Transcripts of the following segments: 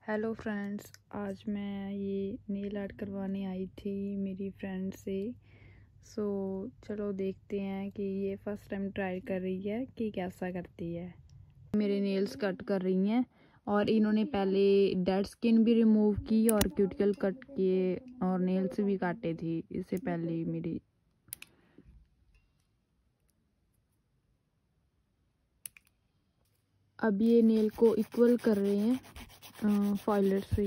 Hello friends, आज मैं ये नेल आर्ट करवाने आई थी मेरी फ्रेंड से। चलो देखते हैं कि ये फर्स्ट टाइम ट्राई कर रही है कि कैसा करती है। मेरे नेल्स कट कर रही हैं और इन्होंने पहले डेड स्किन भी रिमूव की और क्यूटिकल कट किए और नेल्स भी काटे थे इससे पहले मेरी। अब ये नेल को इक्वल कर रहे हैं फाइलर से।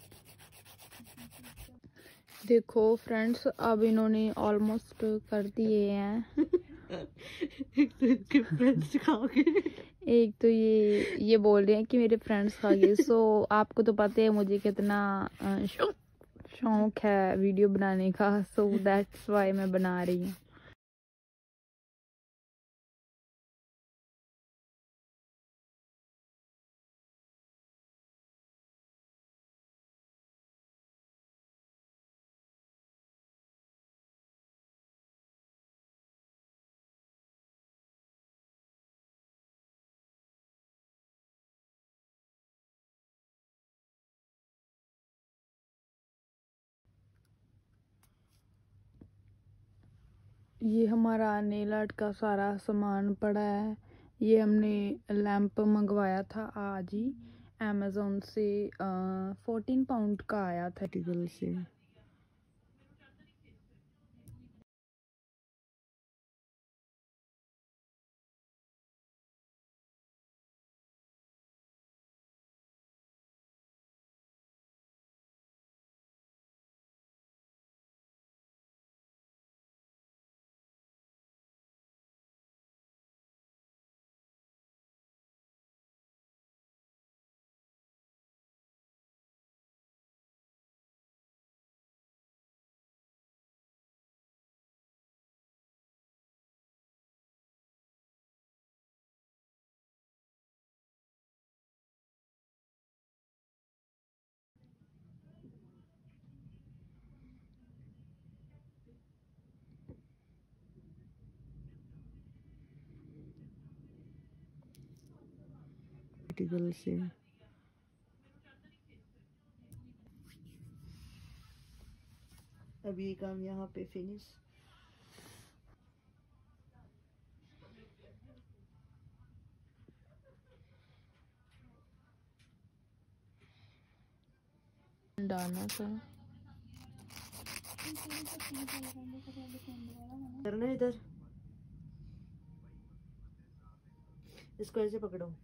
देखो फ्रेंड्स, अब इन्होंने ऑलमोस्ट कर दिए हैं। एक तो इनके फ्रेंड्स खाओगे। एक तो ये बोल रहे हैं कि मेरे फ्रेंड्स खा गए। आपको तो पता है मुझे कितना शौक है वीडियो बनाने का। दैट्स वाई मैं बना रही हूँ। ये हमारा नेल आर्ट का सारा सामान पड़ा है। ये हमने लैंप मंगवाया था आज ही अमेज़न से। 14 पाउंड का आया था टिगल से। टिगल से अब ये काम यहाँ पे फिनिश। डालना था। करना इधर, इसको ऐसे पकड़ो।